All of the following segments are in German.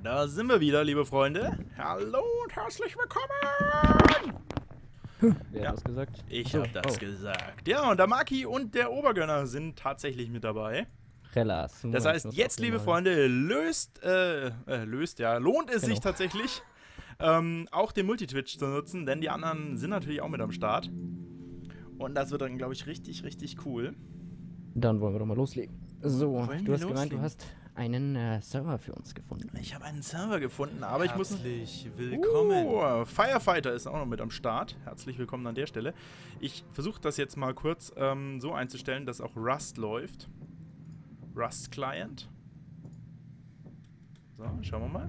da sind wir wieder, liebe Freunde. Hallo und herzlich willkommen! Wer hat das gesagt? Ich habe das gesagt. Ja, und der Maki und der Obergönner sind tatsächlich mit dabei. Rellas. Das heißt, jetzt, liebe Freunde, lohnt es sich tatsächlich, auch den Multitwitch zu nutzen, denn die anderen sind natürlich auch mit am Start. Und das wird dann, glaube ich, richtig, richtig cool. Dann wollen wir doch mal loslegen. So, du hast gemeint, du hast einen Server für uns gefunden. Ich habe einen Server gefunden, aber ich muss... Herzlich willkommen. Firefighter ist auch noch mit am Start. Herzlich willkommen an der Stelle. Ich versuche das jetzt mal kurz so einzustellen, dass auch Rust läuft. Rust Client. So, schauen wir mal.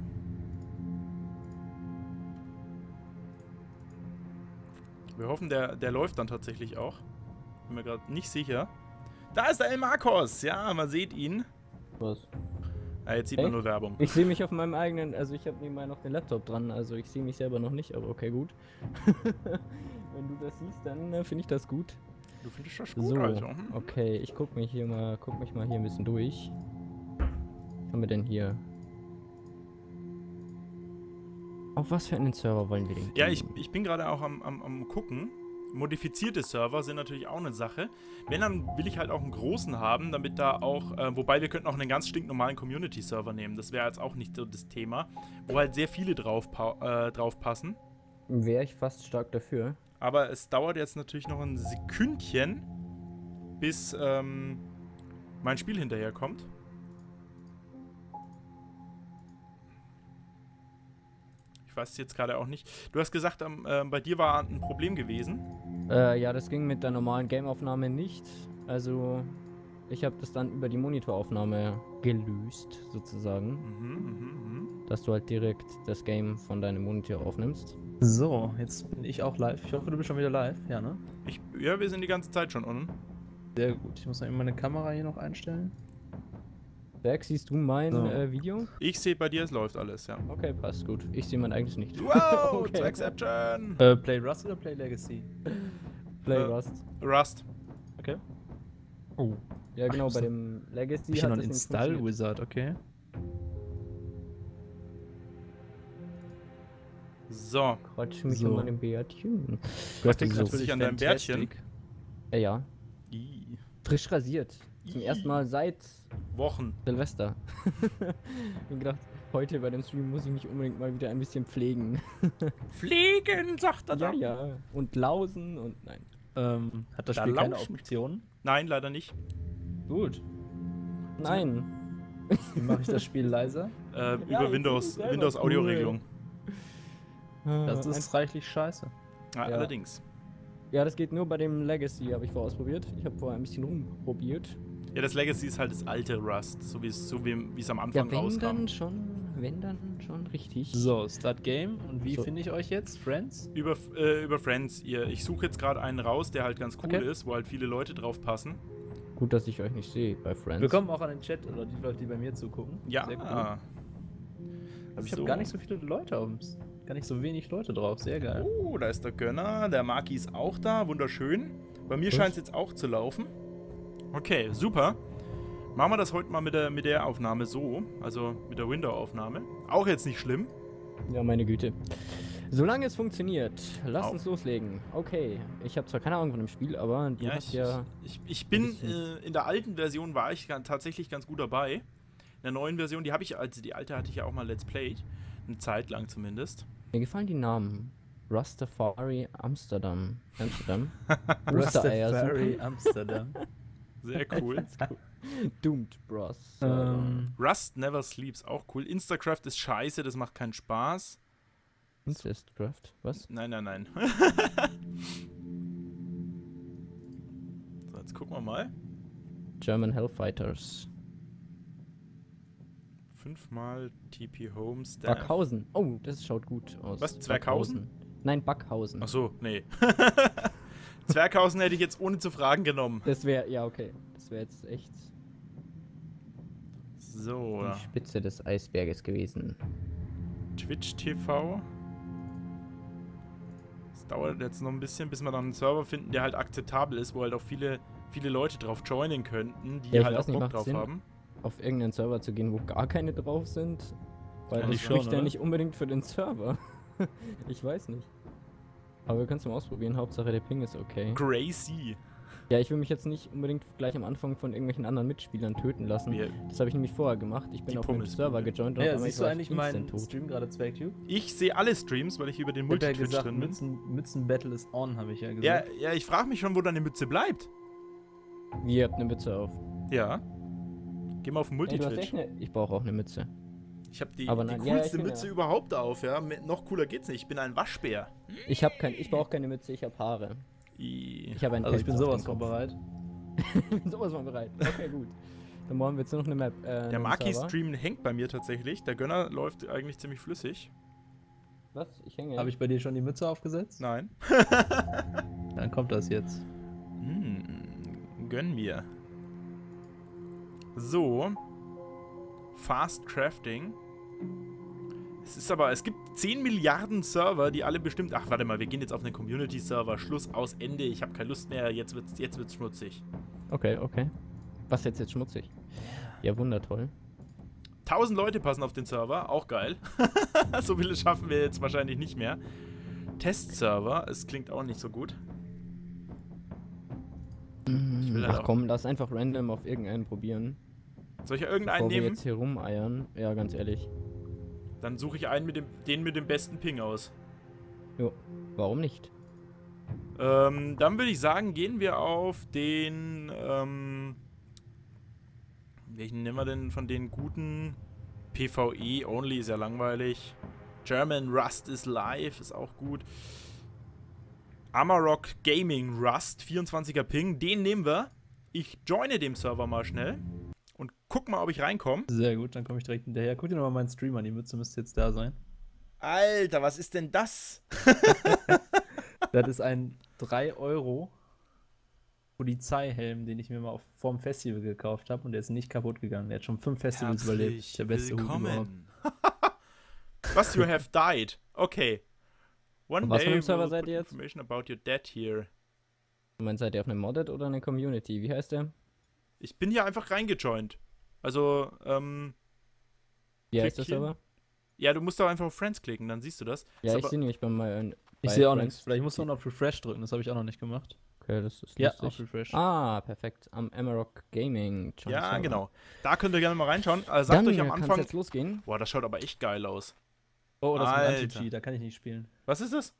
Wir hoffen, der läuft dann tatsächlich auch. Bin mir gerade nicht sicher. Da ist der El Marcos. Ja, man sieht ihn. Was? Ja, jetzt sieht man nur Werbung. Ich sehe mich auf meinem eigenen, also ich habe nebenbei noch den Laptop dran, also ich sehe mich selber noch nicht, aber okay, gut. Wenn du das siehst, dann finde ich das gut. Du findest das gut, so, also. Okay, ich guck mich mal hier ein bisschen durch. Was haben wir denn hier? Auf was für einen Server wollen wir denn gehen? Ja, ich bin gerade auch am gucken. Modifizierte Server sind natürlich auch eine Sache. Wenn, dann will ich halt auch einen großen haben, damit da auch, wobei wir könnten auch einen ganz stinknormalen Community-Server nehmen. Das wäre jetzt auch nicht so das Thema, wo halt sehr viele drauf passen. Wäre ich fast stark dafür. Aber es dauert jetzt natürlich noch ein Sekündchen, bis mein Spiel hinterherkommt. Ich weiß jetzt gerade auch nicht. Du hast gesagt, bei dir war ein Problem gewesen. Ja, das ging mit der normalen Game-Aufnahme nicht. Also, ich habe das dann über die Monitoraufnahme gelöst, sozusagen. Dass du halt direkt das Game von deinem Monitor aufnimmst. So, jetzt bin ich auch live. Ich hoffe, du bist schon wieder live, ja, ne? Ja, wir sind die ganze Zeit schon on. Sehr gut. Ich muss mal eben meine Kamera hier noch einstellen. Berg, siehst du mein Video? Ich sehe bei dir, es läuft alles, ja. Okay, passt gut. Ich sehe mein eigenes nicht. Wow, okay. Exception! Play Rust oder Play Legacy? Play Rust. Rust. Okay. Oh. Ja, genau, bei dem Legacy hat hat noch einen Install Wizard, okay. So. Quatsch mich um mein Bärtchen. Was liegt natürlich an deinem Bärtchen? Ja. Frisch rasiert. Zum ersten Mal seit Wochen. Silvester. Ich hab gedacht, heute bei dem Stream muss ich mich unbedingt mal wieder ein bisschen pflegen. Pflegen, sagt er da. Ja. Und lausen und nein. Hat das Spiel keine Optionen? Nein, leider nicht. Gut. Nein. Wie mache ich das Spiel leiser? Über Windows Audioregelung. Das ist reichlich scheiße. Ja, allerdings. Ja, das geht nur bei dem Legacy, habe ich vorher ausprobiert. Ich habe vorher ein bisschen rumprobiert. Ja, das Legacy ist halt das alte Rust, so wie es am Anfang rauskam. Wenn dann schon richtig. So, Start Game. Und wie finde ich euch jetzt? Friends? Über Friends. Ich suche jetzt gerade einen raus, der halt ganz cool ist, wo halt viele Leute drauf passen. Gut, dass ich euch nicht sehe bei Friends. Willkommen auch an den Chat oder die Leute, die bei mir zugucken. Ja. Sehr cool. Aber ich habe gar nicht so viele Leute gar nicht so wenig Leute drauf. Sehr geil. Oh, da ist der Gönner. Der Maki ist auch da. Wunderschön. Bei mir scheint es jetzt auch zu laufen. Okay, super. Machen wir das heute mal mit der Aufnahme so. Also mit der Window-Aufnahme. Auch jetzt nicht schlimm. Ja, meine Güte. Solange es funktioniert, lasst uns loslegen. Okay, ich habe zwar keine Ahnung von dem Spiel, aber du hast ja... Ich bin, in der alten Version war ich tatsächlich ganz gut dabei. In der neuen Version, die alte hatte ich ja auch mal Let's Played. Eine Zeit lang zumindest. Mir gefallen die Namen. Rustafari Amsterdam. Rustafari Amsterdam. Sehr cool. Doomed Bros. Rust Never Sleeps, auch cool. Instacraft ist scheiße, das macht keinen Spaß. Instacraft? Was? Nein. So, jetzt gucken wir mal. German Hellfighters. 5-mal TP Home Staff. Backhausen. Oh, das schaut gut aus. Was? Zwerghausen? Nein, Backhausen. Achso, nee. Zwerghausen hätte ich jetzt ohne zu fragen genommen. Das wäre, ja okay. Das wäre jetzt echt so die Spitze des Eisberges gewesen. Twitch TV. Es dauert jetzt noch ein bisschen, bis wir dann einen Server finden, der halt akzeptabel ist, wo halt auch viele Leute drauf joinen könnten, die halt auch Bock drauf haben. Auf irgendeinen Server zu gehen, wo gar keine drauf sind. Weil Ja, das ich schon, spricht ja oder? nicht unbedingt für den Server. Ich weiß nicht. Aber wir können es mal ausprobieren, Hauptsache der Ping ist okay. Crazy. Ja, ich will mich jetzt nicht unbedingt gleich am Anfang von irgendwelchen anderen Mitspielern töten lassen. Wir, Das habe ich nämlich vorher gemacht. Ich bin Die auf den Pommesbude. Server gejoint und Ja, auf einmal siehst du war ich eigentlich instant meinen tot. Stream gerade, Zweigtube? ich sehe alle Streams, weil ich über den Ich habe ja Multitwitch gesagt, drin bin. Mützen-Battle ist on, habe ich ja Ja, gesagt. ja, ich frage mich schon, wo deine Mütze bleibt. Wie, ihr habt eine Mütze auf. Ja. Geh mal auf den Hey, du hast echt Multitwitch. Ich brauche auch eine Mütze. Ich habe die, Aber die nein, ja, coolste ich bin Mütze ja- überhaupt auf, ja. Noch cooler geht's nicht. Ich bin ein Waschbär. Ich brauche keine Mütze, ich habe Haare. Ich habe einen Also ich bin Pelz auf sowas dem von Kopf. bereit. Ich bin sowas von bereit. Okay, gut. Dann machen wir jetzt nur noch eine Map. Der einen Server. Maki-Stream hängt bei mir tatsächlich. Der Gönner läuft eigentlich ziemlich flüssig. Was? Ich hänge. Habe ich bei dir schon die Mütze aufgesetzt? Nein. Dann kommt das jetzt. Gönn mir. So. Fast Crafting. Es gibt 10 Milliarden Server, die alle bestimmt... Ach, warte mal, wir gehen jetzt auf einen Community-Server. Schluss, aus, Ende. Ich habe keine Lust mehr. Jetzt wird's schmutzig. Okay, okay. Was jetzt schmutzig? Ja, wundertoll. 1000 Leute passen auf den Server. Auch geil. So viele schaffen wir jetzt wahrscheinlich nicht mehr. Testserver. Es klingt auch nicht so gut. will halt Ach auch- komm, lass einfach random auf irgendeinen probieren. Soll ich irgendeinen Bevor wir nehmen? jetzt hier rumeiern. Ja, ganz ehrlich. Dann suche ich einen den mit dem besten Ping aus. Jo, warum nicht? Dann würde ich sagen, gehen wir auf den, welchen nehmen wir denn von den guten? PvE Only ist ja langweilig. German Rust is live, ist auch gut. Amarok Gaming Rust, 24er Ping, den nehmen wir. Ich joine dem Server mal schnell und guck mal, ob ich reinkomme. Sehr gut, dann komme ich direkt hinterher. Guck dir nochmal meinen Stream an, die Mütze müsste jetzt da sein. Alter, was ist denn das? Das ist ein 3 € Polizeihelm, den ich mir mal vorm Festival gekauft habe und der ist nicht kaputt gegangen. Der hat schon 5 Festivals überlebt. Der beste Hut überhaupt. willkommen. Was, you have died? Okay. One Und was für day einem Server we'll seid put ihr jetzt? information about your death here. Du meinst, seid ihr auf eine Modded oder eine Community? Wie heißt der? Ich bin hier einfach reingejoint. Also, Wie heißt der Klick hier. Server? ja, du musst doch einfach auf Friends klicken, dann siehst du das. Ja, Ist ich aber- sehe nämlich bei Ich sehe auch nichts. Vielleicht muss man auf Refresh drücken, das habe ich auch noch nicht gemacht. Okay, das ist Ja, lustig. auf Refresh. Ah, perfekt. Am Amarok Gaming. Joint Ja, Server. genau. Da könnt ihr gerne mal reinschauen. Sagt Dann euch am kann's Anfang. jetzt losgehen. Boah, das schaut aber echt geil aus. Oh, das ist ein Alter. Anti-Cheat, da kann ich nicht spielen. Was ist das?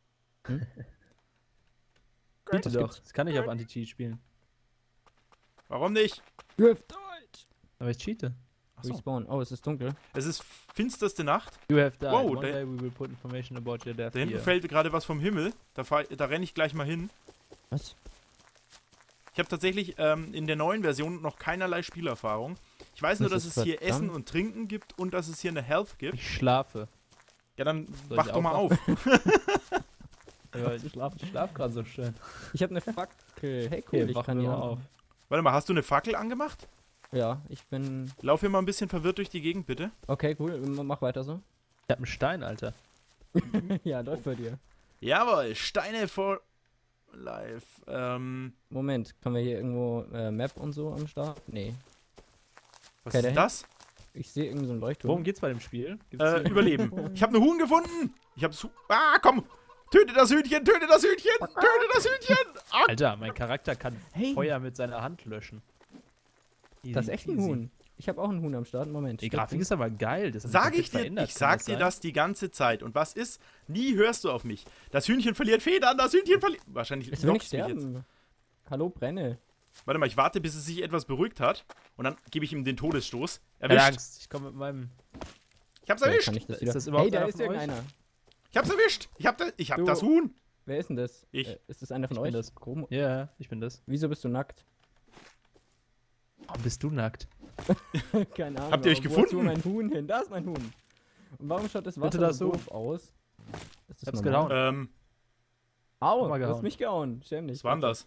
Bitte Was doch, gibt's? das kann ich auf Anti-Cheat spielen. Warum nicht? You have died. Aber ich cheate. Achso. Respawn. Oh, es ist dunkel. Es ist finsterste Nacht. You have died. Wow, One da- day we will put information about your death Da hinten here. fällt gerade was vom Himmel. Da renne ich gleich mal hin. Was? Ich habe tatsächlich in der neuen Version noch keinerlei Spielerfahrung. Ich weiß nur, Das dass ist es hier verdammt. Essen und Trinken gibt und dass es hier eine Health gibt. Ich schlafe. Ja, dann Soll wach ich doch mal auf. Ja, ich schlaf gerade so schön. Ich habe eine Fackel. Hey, cool, Hier, ich wach kann mir die mal auch. auf. Warte mal, hast du eine Fackel angemacht? Ja, ich bin... Lauf hier mal ein bisschen verwirrt durch die Gegend, bitte. Okay, cool. Mach weiter so. Ich hab einen Stein, Alter. Ja, läuft bei dir. Jawohl, Steine for life. Moment, können wir hier irgendwo Map und so am Start? Nee. Was Okay, ist das? Ich sehe irgendwie so einen Leuchtturm. Worum geht's bei dem Spiel? Gibt's hier- Überleben. Ich habe eine Huhn gefunden. Ich habe komm. Töte das Hühnchen, töte das Hühnchen, töte das Hühnchen. Ah. Alter, mein Charakter kann Hey. Feuer mit seiner Hand löschen. Easy Das ist echt ein peasy. Huhn. Ich habe auch einen Huhn am Start. Moment. Die steht Grafik drin. ist aber geil. Das ist Sag komplett ich dir, verändert, ich kann sag dir sein? das die ganze Zeit. Und was ist? Nie hörst du auf mich. Das Hühnchen verliert Federn, das Hühnchen verliert... Wahrscheinlich Es will nicht lockst mich jetzt. sterben. Hallo, brenne. Warte mal, ich warte, bis es sich etwas beruhigt hat. Und dann gebe ich ihm den Todesstoß. Keine Erwischt. Angst, ich komme mit meinem... Ich hab's Ja, erwischt. kann ich das Ist wieder... das überhaupt hey, da einer ist von euch? irgendeiner. Ich hab's erwischt. Ich hab Du- das Huhn. Wer ist denn das? Ich. Ist das einer von Ich euch? bin das. Chromo- Ja, ich bin das. Wieso bist du nackt? Warum bist du nackt? Keine Ahnung. Habt ihr euch aber wo hast du gefunden? mein Huhn hin? Da ist mein Huhn. Und warum schaut das Wasser das so Huhn. doof aus? Ist das Hab's normal? gehauen. Au, Mal du hast gehauen. mich gehauen. Schäm dich. Was war denn das?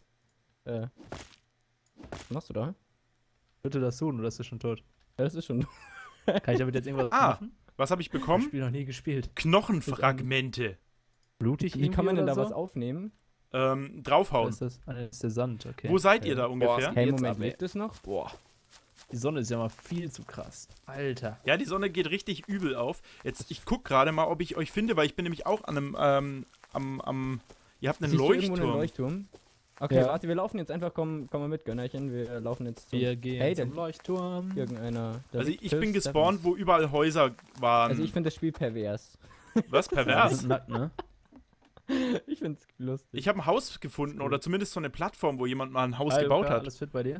Was machst du da? Bitte das Huhn, oder ist das schon tot? Ja, das ist schon... Kann ich damit jetzt irgendwas Ah, machen? Was habe ich Ich habe das bekommen? Spiel noch nie gespielt. Knochenfragmente. Blutig Wie kann man denn da so? was aufnehmen? Oder Draufhauen. ist das? Ah, nee, das ist der Sand, okay. Wo seid ihr da ungefähr? Geht Hey, jetzt Moment, ab, ey. lebt es noch? Boah. Die Sonne ist ja mal viel zu krass. Alter. Ja, die Sonne geht richtig übel auf. Jetzt, ich guck gerade mal, ob ich euch finde, weil ich bin nämlich auch an einem, ihr habt einen Siehst du irgendwo Leuchtturm. einen Leuchtturm? Okay, Ja. warte, wir laufen jetzt einfach, komm mal mit, Gönnerchen, wir laufen jetzt zum... Wir gehen Hey, zum der- Leuchtturm. Irgendeiner... da Also liegt ich bin Pilz, da gespawnt, ist- wo überall Häuser waren. Also ich finde das Spiel pervers. Was, Wir pervers? sind nackt, ne? Ich find's lustig. Ich habe ein Haus gefunden oder zumindest so eine Plattform, wo jemand mal ein Haus Hi, gebaut Luca, hat. Alles fit bei dir?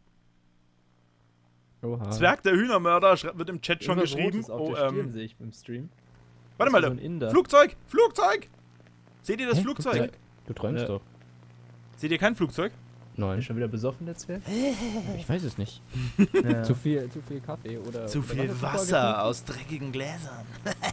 Oha. Zwerg der Hühnermörder wird im Chat schon Irgendwas geschrieben. Rotes auf Oh, der Stirn sehe ich beim Stream. warte Das ist mal, so ein Inder. Flugzeug! Flugzeug! Seht ihr das Hä? Flugzeug? Du träumst Ja. doch. Seht ihr kein Flugzeug? Nein. Ist schon wieder besoffen, der Zwerg? Ich weiß es nicht. Ja. Zu viel Kaffee oder... Zu oder viel was hast du Wasser vorgetrunken? aus dreckigen Gläsern.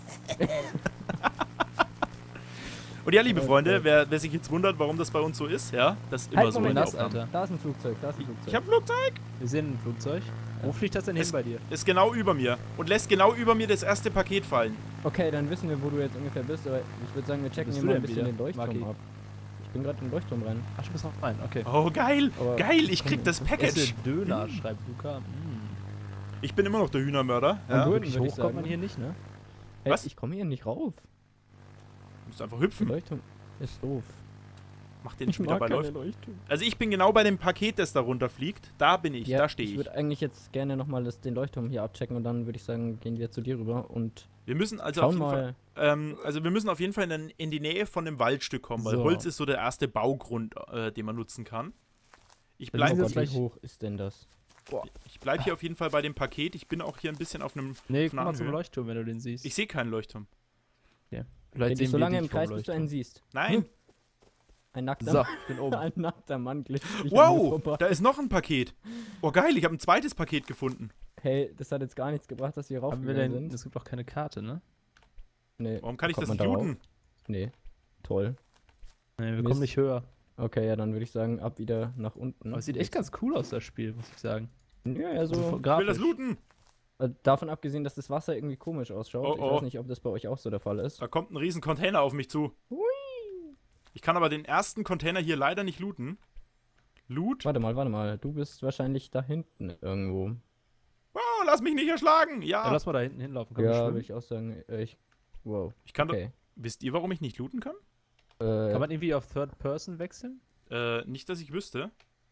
Und ja, liebe Freunde, wer sich jetzt wundert, warum das bei uns so ist, ja, das ist immer Halt, so. Moment, in nass, Aufnahmen. Alter. Da ist ein Flugzeug, da ist ein Flugzeug. Ich hab ein Flugzeug. Wir sehen ein Flugzeug. Wo fliegt das denn hin bei dir? Ist genau über mir und lässt genau über mir das erste Paket fallen. Okay, dann wissen wir, wo du jetzt ungefähr bist, aber ich würde sagen, wir checken bist hier du mal ein denn bisschen wieder, den Leuchtturm Maki? ab. Ich bin gerade im Leuchtturm rein. Ach, du bist noch rein, okay. Oh, geil, Aber- geil, ich krieg das Package. Esse Döner, schreibt Luca. Ich bin immer noch der Hühnermörder. Ja, Ja. gut. Wirklich würde ich hoch kommt sagen. man hier nicht, ne? Hey, Was? ich komme hier nicht rauf. Du musst einfach Der hüpfen. Leuchtturm ist doof. Mach den nicht mit dabei läuft. Leuchttürme. Also ich bin genau bei dem Paket, das da runterfliegt. Da bin ich, da stehe Ich ich. würde eigentlich jetzt gerne nochmal den Leuchtturm hier abchecken und dann würde ich sagen, gehen wir zu dir rüber und Wir müssen also auf schauen jeden Fall, mal. also wir müssen auf jeden Fall in die Nähe von dem Waldstück kommen, weil So. Holz ist so der erste Baugrund, den man nutzen kann. Ich Oh bleibe sind Gott, jetzt gleich- wie hoch ist denn das? bleib hier auf jeden Fall bei dem Paket. Ich bin auch hier ein bisschen auf einem... Nee, auf guck einer mal zum Anhöhe. Leuchtturm, wenn du den siehst. Ich sehe keinen Leuchtturm. Vielleicht Wenn sehen du so wir lange dich im vom Kreis, bis du einen Leuchtturm. siehst. Nein. Ein nackter, So, ich bin oben. ein nackter Mann glitscht sich an mir Wow, vorbei. da ist noch ein Paket. Oh geil, ich habe ein zweites Paket gefunden. Hey, das hat jetzt gar nichts gebracht, dass wir Haben wir raufgegangen denn, sind. es gibt auch keine Karte, ne? Nee, Warum kann ich kommt das man nicht darauf? looten? Nee, toll. Nee, wir Mist. kommen nicht höher. Okay, ja, dann würde ich sagen, ab wieder nach unten. Aber es sieht echt ganz cool aus, das Spiel, muss ich sagen. Ja, also, von Ich will grafisch. das looten. davon abgesehen, dass das Wasser irgendwie komisch ausschaut. Oh, Ich oh. weiß nicht, ob das bei euch auch so der Fall ist. Da kommt ein riesen Container auf mich zu. Ich kann aber den ersten Container hier leider nicht looten. Loot? Warte mal, du bist wahrscheinlich da hinten irgendwo. Wow, lass mich nicht erschlagen. Ja, Ja. lass mal da hinten hinlaufen. Können Ja, wir würde schwimmen? ich auch sagen. Wow. Ich kann Okay. Wisst ihr, warum ich nicht looten kann? Kann man irgendwie auf Third Person wechseln? Nicht, dass ich wüsste.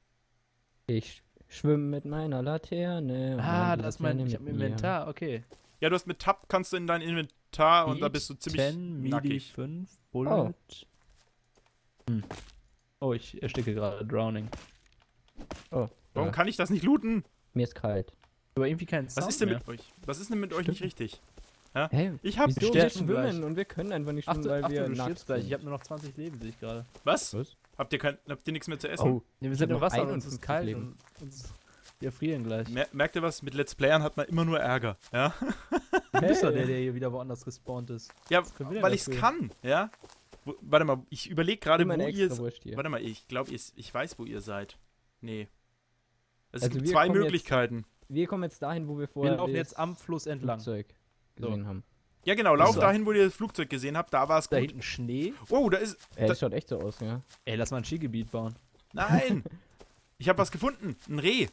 Ich schwimme mit meiner Laterne. und Ah, meine das ist mein. Laterne Ich hab ein mit mir. Inventar, okay. Ja, du hast mit Tab kannst du in dein Inventar und da Eat bist du ziemlich 10, Midi nackig. 5, Bullet. Oh, ich ersticke gerade. Drowning. Oh, Warum ja. kann ich das nicht looten? Mir ist kalt. Aber irgendwie kein Sound Was ist denn mehr. mit euch? Was ist denn mit euch Stimmt. nicht richtig? Hey, Ich hab. wieso? Wir sterben schwimmen gleich. und wir können einfach nicht Ach, schwimmen, du, weil ach, wir du nackt stirbst gleich. sind. Ich habe nur noch 20 Leben, sehe ich gerade. Was? Was? Habt ihr nichts mehr zu essen? Oh, Nee, wir Ich sind hab im noch Wasser und uns ist 51 kalt Leben. und uns, wir frieren gleich. Merkt ihr was? Mit Let's Playern hat man immer nur Ärger. Ja, Du bist doch der hier wieder woanders gespawnt ist. ja können wir denn weil ich's dafür? kann. Ja. Warte mal, ich überlege gerade, immer wo eine ihr. extra Wurst hier. Warte mal, ich glaube, ich weiß, wo ihr seid. Nee. Es Also gibt wir zwei kommen jetzt- Möglichkeiten. Wir kommen jetzt dahin, wo wir Wir vorher laufen das jetzt am Fluss entlang. Flugzeug So. gesehen haben. Ja, genau, lauf So. dahin, wo ihr das Flugzeug gesehen habt, da war es Da gut. hinten Schnee. Oh, da ist. Ey, Da, das schaut echt so aus, ja. Ey, lass mal ein Skigebiet bauen. nein! Ich habe was gefunden. Ein Reh.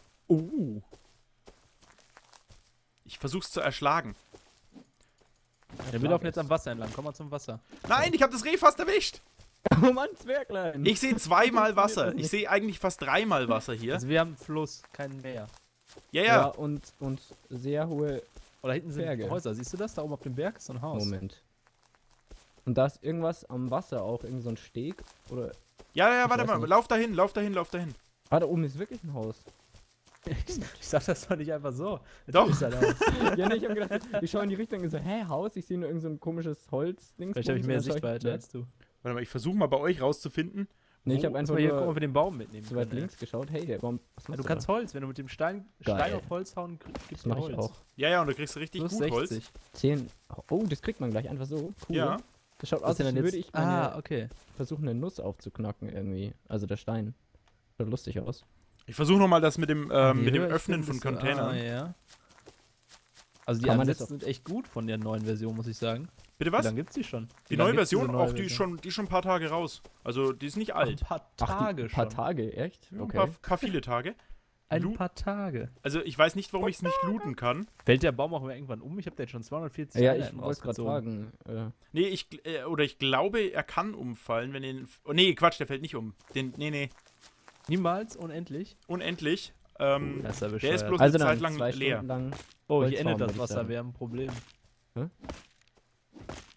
Ich versuch's zu erschlagen. Ja, wir laufen jetzt am Wasser entlang. Komm mal zum Wasser. Nein, ich habe das Reh fast erwischt. Oh Mann, Zwerglein! Ich sehe zweimal Wasser. das Ich nicht. sehe eigentlich fast dreimal Wasser hier. Also wir haben einen Fluss, kein Meer. Ja, ja, ja. und sehr hohe... Oh, da hinten sind Berge. Häuser. Siehst du das? Da oben auf dem Berg ist so ein Haus. Moment. Und da ist irgendwas am Wasser auch, irgend so ein Steg? Oder... Ja, ja, Ich warte weiß mal. nicht. Lauf dahin, lauf dahin, lauf dahin. Ah, da oben ist wirklich ein Haus. Ich sag das doch nicht einfach so. Doch. Natürlich ist da ein Haus. Ja, nee, ich hab gedacht, ich schaue in die Richtung und so, hä, Haus? Ich sehe nur irgend so ein komisches Holz-Ding. Vielleicht habe ich mehr Sichtweite als du. Warte mal, ich versuche mal bei euch rauszufinden. Nee, ich Wo- habe Lass einfach mal hier gucken, ob nur wir den Baum mitnehmen zu weit können, ey. links geschaut. Hey, der Baum, was Ja, machst du kannst Holz, wenn du mit dem Stein Geil. auf Holz hauen, gibst Das du mache Holz. ich auch. Ja, ja, und du kriegst richtig Plus gut Holz. 60. 10. Oh, das kriegt man gleich einfach so. Cool. Ja. Das schaut Was aus, denn als denn würde jetzt? ich meine Okay. versuchen, eine Nuss aufzuknacken irgendwie. Also der Stein. Schaut lustig aus. Ich versuche nochmal das mit dem, Wie mit dem höher ich Öffnen bin, von desto- Containern. ja. Also die Kann man das Ansätze sind echt gut von der neuen Version, muss ich sagen. Bitte Wie was? lange gibt's die schon? Die Wie lange neue gibt's diese Version? neue Auch die Version? ist schon ein paar Tage raus. Also, die ist nicht alt. Ein paar Ach, Tage ein paar schon. Tage, echt? Ja, Okay. ein paar viele Tage. Ein paar Tage. Also ich weiß nicht, warum ich es nicht looten kann. Fällt der Baum auch irgendwann um? Ich habe den schon 240 Ja, ich wollte gerade fragen. Nee, ich glaube, er kann umfallen, wenn den... Oh, nee, Quatsch, der fällt nicht um. Nee. Niemals? Unendlich? Unendlich. Das ist ja der ist bloß also eine Zeit lang 2 leer. Stunden lang Oh, hier Holzfarm, endet das würd ich Wasser, sagen. wir haben ein Problem. Hä?